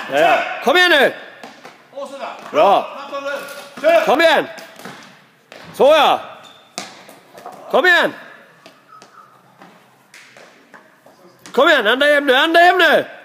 Ja. Kom igen nu! Bra! Kom igen! Så ja! Kom igen! Kom igen, ända hem nu!